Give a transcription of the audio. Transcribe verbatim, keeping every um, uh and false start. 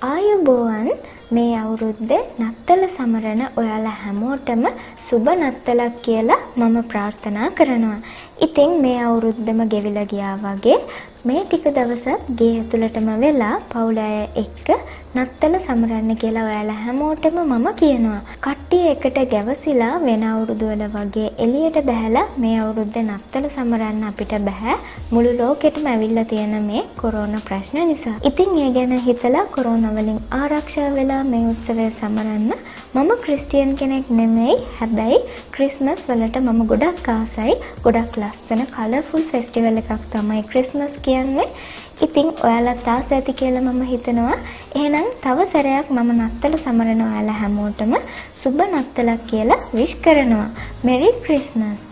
ආයුබෝවන් මේ අවුරුද්දේ නත්තල සමරන ඔයාලා හැමෝටම සුබ නත්තලක් කියලා මම ප්‍රාර්ථනා කරනවා. ඉතින් මේ අවුරුද්දම ගෙවිලා ගියා වගේ මේ ටික දවසක් ගේ ඇතුළටම වෙලා පවුල අය එක්ක නත්තල සමරන්න කියලා ඔයාලා හැමෝටම මම කියනවා. කට්ටිය එකට ගැවසිලා වෙන අවුරුදු වල වගේ එළියට බහැලා මේ අවුරුද්දේ නත්තල සමරන්න අපිට බෑ. මුළු ලෝකෙටම ඇවිල්ලා තියෙන මේ කොරෝනා ප්‍රශ්න නිසා. ඉතින් ඒ ගැන හිතලා කොරෝනා වලින් ආරක්ෂා වෙලා මේ උත්සවය සමරන්න මම ක්‍රිස්ටියන් කෙනෙක් නෙමෙයි. හැබැයි ක්‍රිස්මස් වලට මම ගොඩක් ආසයි. ගොඩක් ලස්සන කලර්ෆුල් ෆෙස්ටිවල් එකක් තමයි ක්‍රිස්මස් කියන්නේ. ඉතින් ඔයාලත් ආස ඇති කියලා මම හිතනවා. එහෙනම් තව සැරයක් මම නත්තල සමරන ඔයාලා හැමෝටම සුබ නත්තලක් කියලා විශ් කරනවා. Merry Christmas.